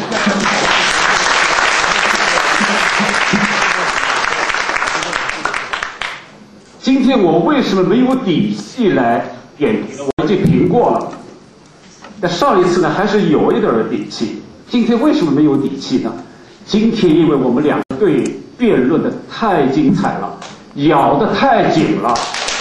S6: 今天我为什么没有底气来点评？我已经评过了。那上一次呢，还是有一点底气。今天为什么没有底气呢？今天因为我们两个队辩论的太精彩了，咬得太紧了，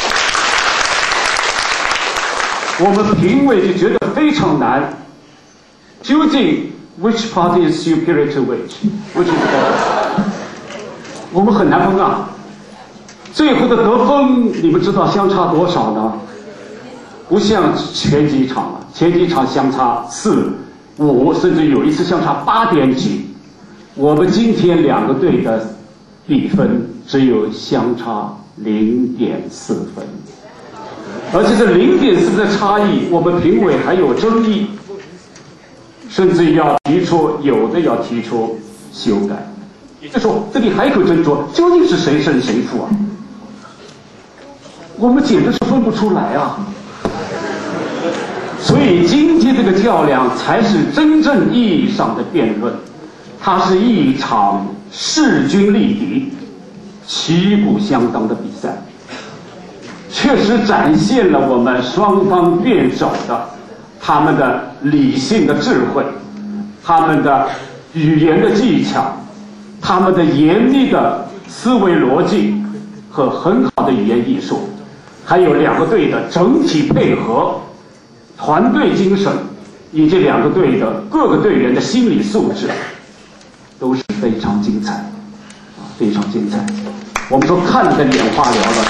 S6: 我们评委就觉得非常难。究竟 which party is superior to which is better？ 我们很难分啊。最后的得分，你们知道相差多少呢？不像前几场了，前几场相差4、5，甚至有一次相差8点几。我们今天两个队的比分只有相差0.4分，而且这0.4的差异，我们评委还有争议，甚至要提出要提出修改。也就是说，这里还可斟酌，究竟是谁胜谁负啊？我们简直是分不出来啊！所以今天这个较量才是真正意义上的辩论，它是一场势均力敌、旗鼓相当的比赛，确实展现了我们双方辩手的他们的理性的智慧，他们的语言的技巧，他们的严密的思维逻辑和很好的语言艺术，还有两个队的整体配合、团队精神，以及两个队的各个队员的心理素质，都是非常精彩，非常精彩。我们说看得眼花缭乱。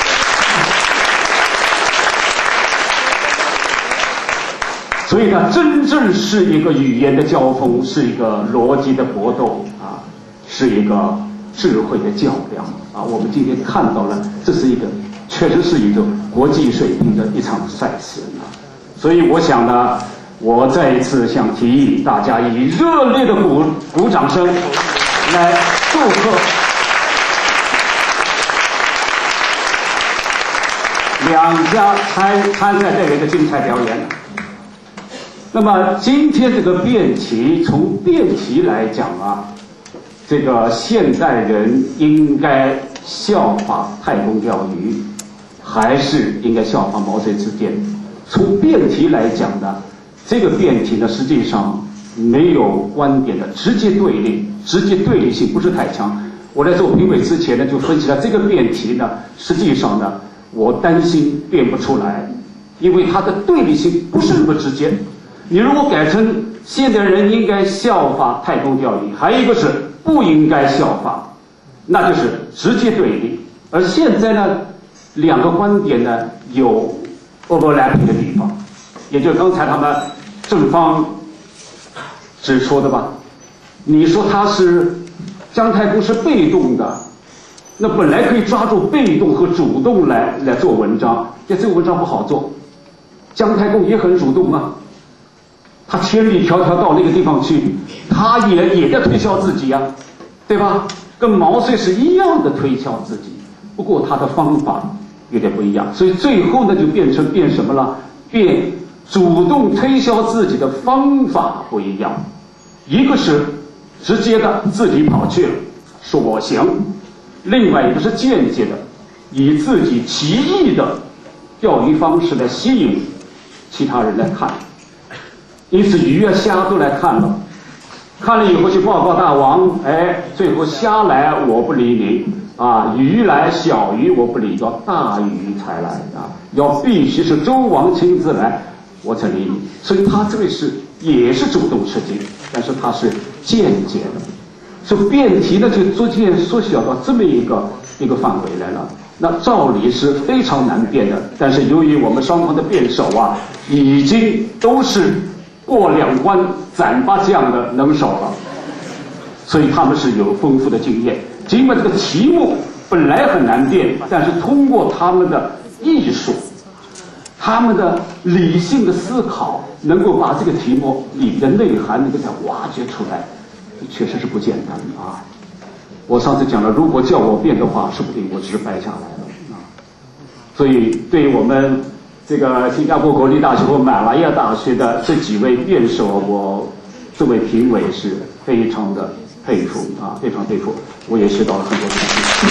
S6: 所以呢，真正是一个语言的交锋，是一个逻辑的搏斗啊，是一个智慧的较量啊。我们今天看到了，这是一个确实是一个国际水平的一场赛事啊。所以我想呢，我再一次想提议大家以热烈的鼓掌声来祝贺两家参赛队员的精彩表演。那么今天这个辩题，从辩题来讲啊，这个现代人应该效法太公钓鱼，还是应该效法毛遂自荐？从辩题来讲呢，这个辩题呢，实际上没有观点的直接对立性不是太强。我在做评委之前呢，就分析了这个辩题呢，实际上呢，我担心辩不出来，因为它的对立性不是那么直接。 你如果改成现代人应该效法太公钓鱼，还有一个是不应该效法，那就是直接对立。而现在呢，两个观点呢有 overlapping 的地方，也就是刚才他们正方指出的吧。你说他是姜太公是被动的，那本来可以抓住被动和主动来做文章，但这个文章不好做。姜太公也很主动啊，他千里迢迢到那个地方去，他也在推销自己呀，对吧？跟毛遂是一样的推销自己，不过他的方法有点不一样，所以最后呢就变什么了？变主动推销自己的方法不一样，一个是直接的自己跑去了说我行，另外一个是间接的以自己奇异的钓鱼方式来吸引其他人来看，因此鱼啊虾都来看了，看了以后去报告大王，最后虾来我不理你啊，鱼来小鱼我不理，要大鱼才来啊，必须是周王亲自来我才理你。所以他这个也是主动吃惊，但是他是间接的，所以辩题呢就逐渐缩小到这么一个范围来了。那照理是非常难辩的，但是由于我们双方的辩手啊已经都是过两关斩八将的能手了，所以他们是有丰富的经验。尽管这个题目本来很难辩，但是通过他们的艺术，他们的理性的思考，能够把这个题目里的内涵能够再挖掘出来，确实是不简单啊。我上次讲了，如果叫我辩的话，说不定我只是败下来了啊。所以对于我们这个新加坡国立大学和马来亚大学的这几位辩手，我作为评委是非常的佩服啊，非常佩服，我也学到了很多东西。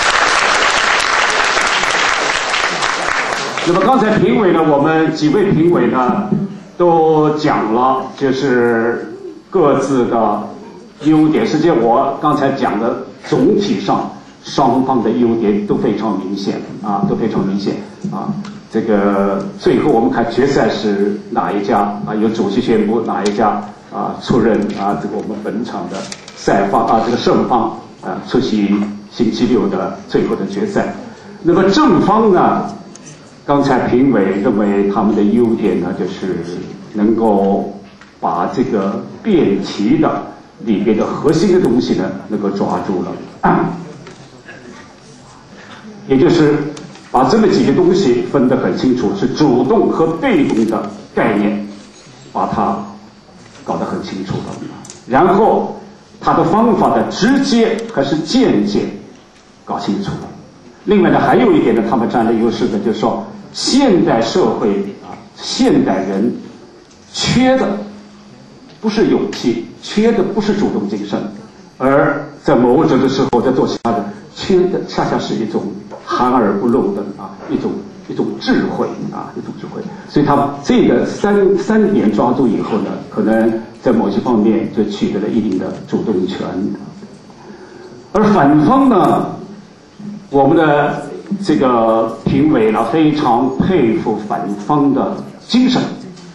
S6: 那么刚才评委呢，我们几位评委呢都讲了，就是各自的优点。实际我刚才讲的总体上双方的优点都非常明显啊，都非常明显啊。这个最后我们看决赛是哪一家啊？由主席宣布哪一家啊出任啊这个我们本场的赛方啊这个胜方啊出席星期六的最后的决赛。那么正方呢，刚才评委认为他们的优点呢就是能够把这个辩题的里边的核心的东西呢能够抓住了，也就是把这么几个东西分得很清楚，是主动和被动的概念，把它搞得很清楚了。然后它的方法的直接还是间接搞清楚了。另外呢，还有一点呢，他们占了优势的，就是说现代社会啊，现代人缺的不是勇气，缺的不是主动精神，而在某种的时候，在做其他的，缺的恰恰是一种含而不露的啊，一种智慧啊，一种智慧。所以他这个三点抓住以后呢，可能在某些方面就取得了一定的主动权。而反方呢，我们的这个评委呢非常佩服反方的精神，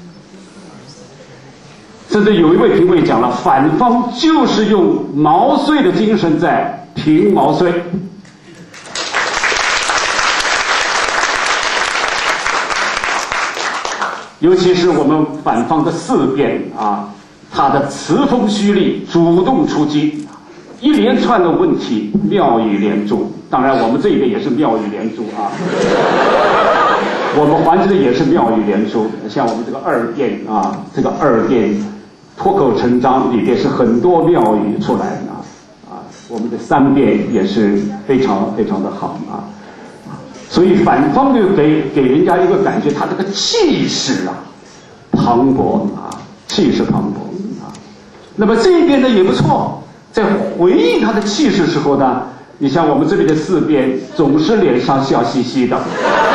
S6: 甚至有一位评委讲了，反方就是用毛遂的精神在评毛遂。尤其是我们反方的四辩啊，他的词锋虚厉，主动出击，一连串的问题妙语连珠。当然我们这边也是妙语连珠啊，我们环节的也是妙语连珠。像我们这个二辩啊，这个二辩脱口成章，里边是很多妙语出来啊，我们的三辩也是非常非常的好啊。所以反方就给人家一个感觉，他这个气势啊磅礴啊，气势磅礴啊。那么这边呢也不错，在回应他的气势时候呢，你像我们这边的四辩总是脸上笑嘻嘻的，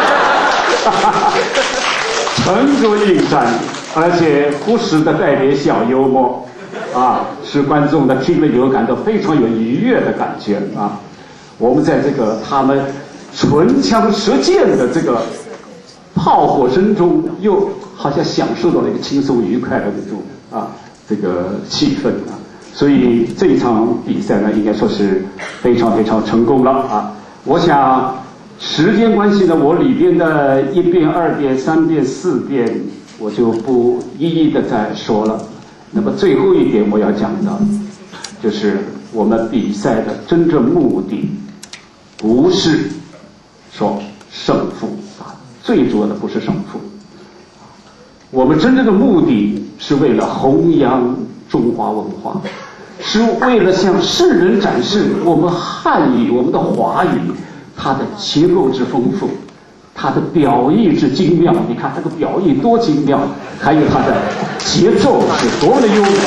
S6: 沉着应战，而且不时的带点小幽默啊，使观众的听了以后感到非常有愉悦的感觉啊。我们在这个他们唇枪舌剑的这个炮火声中，又好像享受到了一个轻松愉快的那种这个气氛啊。所以这一场比赛呢，应该说是非常非常成功了啊。我想时间关系呢，我里边的1遍、2遍、3遍、4遍，我就不一一的再说了。那么最后一点我要讲的，就是我们比赛的真正目的，不是说胜负啊，最主要的不是胜负。我们真正的目的是为了弘扬中华文化，是为了向世人展示我们汉语、我们的华语，它的结构之丰富，它的表意之精妙。你看这个表意多精妙，还有它的节奏是多么的优美。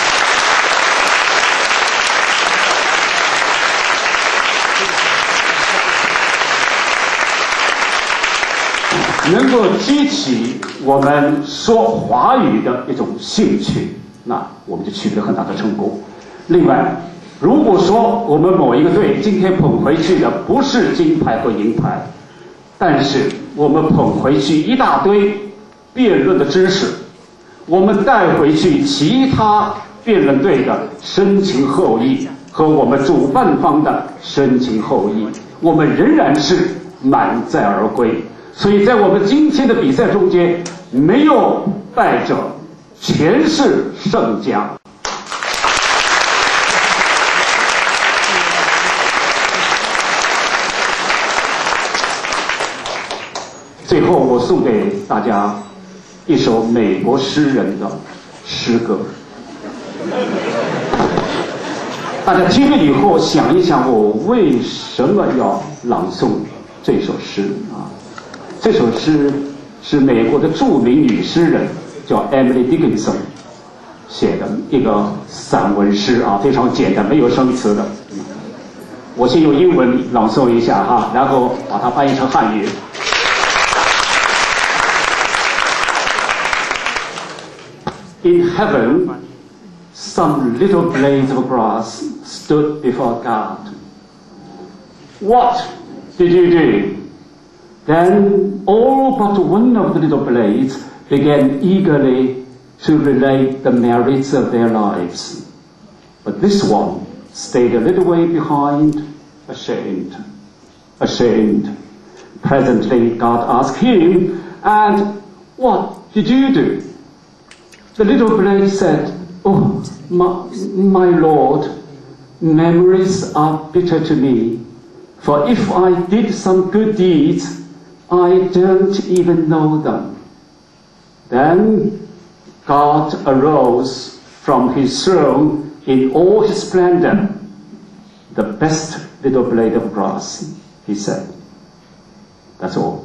S6: 能够激起我们说华语的一种兴趣，那我们就取得了很大的成功。另外，如果说我们某一个队今天捧回去的不是金牌和银牌，但是我们捧回去一大堆辩论的知识，我们带回去其他辩论队的深情厚谊和我们主办方的深情厚谊，我们仍然是满载而归。所以在我们今天的比赛中间，没有败者，全是胜家。最后，我送给大家一首美国诗人的诗歌，大家听了以后想一想，我为什么要朗诵这首诗啊？这首诗是美国的著名女诗人叫 Emily Dickinson 写的一个散文诗啊，非常简单，没有生词的。我先用英文朗诵一下哈，然后把它翻译成汉语。In heaven, some little blades of grass stood before God. What did you do? Then all but one of the little blades began eagerly to relate the merits of their lives. But this one stayed a little way behind, ashamed. Presently God asked him, "And what did you do?" The little blade said, "Oh, my Lord, memories are bitter to me, for if I did some good deeds, I don't even know them." Then God arose from his throne in all his splendor. "The best little blade of grass," he said. That's all.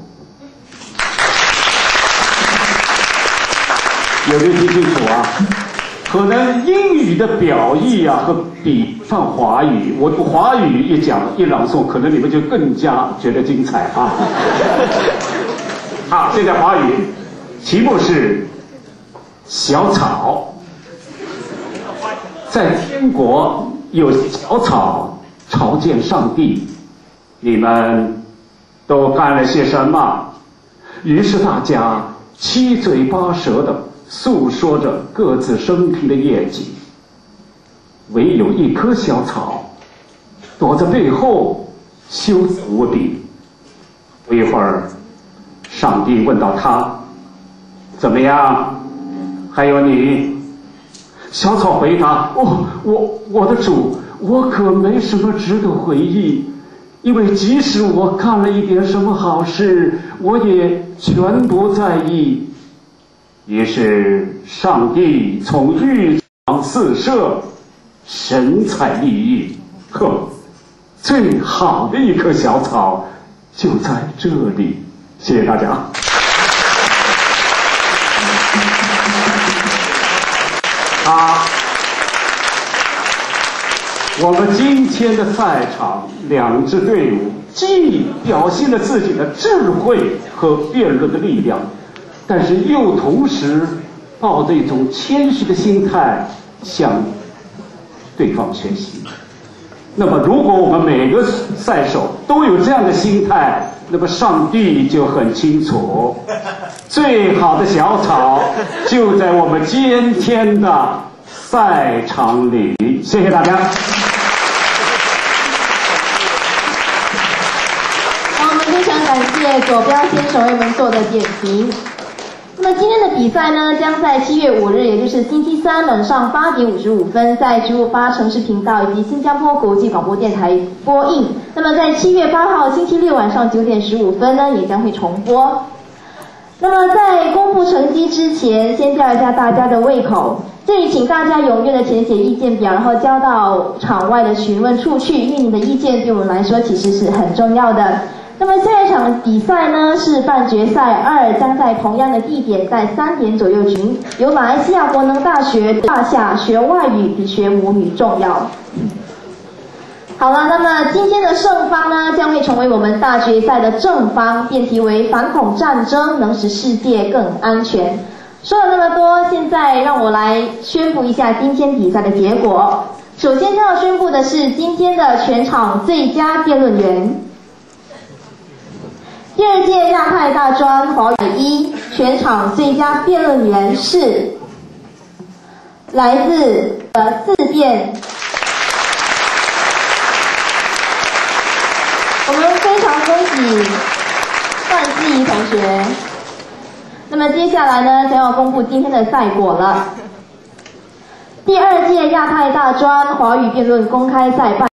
S6: 有没有听清楚啊？可能英语的表意啊和比上华语，我华语一讲一朗诵，可能你们就更加觉得精彩啊。好，现在华语题目是小草。在天国有小草朝见上帝，你们都干了些什么？于是大家七嘴八舌的诉说着各自生平的业绩，唯有一棵小草躲在背后羞涩无比。不一会儿，上帝问到他：“怎么样？还有你？”小草回答：“哦，我的主，我可没什么值得回忆，因为即使我干了一点什么好事，我也全不在意。”于是上帝从玉窗四射，神采奕奕，呵，最好的一棵小草就在这里。谢谢大家。我们今天的赛场，两支队伍既表现了自己的智慧和辩论的力量，但是又同时抱着一种谦虚的心态向对方学习。 那么如果我们每个赛手都有这样的心态，那么上帝就很清楚，最好的小草就在我们今天的赛场里。谢谢大家。
S2: 好，我们非常感谢左标先生为我们做的点评。那么今天的比赛呢，将在7月5日，也就是星期三晚上8点55分，在958城市频道以及新加坡国际广播电台播映。那么在7月8号星期六晚上9点15分呢，也将会重播。那么在公布成绩之前，先吊一下大家的胃口。这里请大家踊跃的填写意见表，然后交到场外的询问处去，因为你的意见对我们来说其实是很重要的。那么下一场比赛呢是半决赛2，将在同样的地点，在3点左右举，由马来西亚国能大学大夏学外语比学母语重要。好了，那么今天的胜方呢，将会成为我们大决赛的正方，辩题为反恐战争能使世界更安全。说了那么多，现在让我来宣布一下今天比赛的结果。首先要宣布的是今天的全场最佳辩论员。第2届亚太大专华语1全场最佳辩论员是来自4辩。我们非常恭喜段思怡同学。那么接下来呢，将要公布今天的赛果了。第2届亚太大专华语辩论公开赛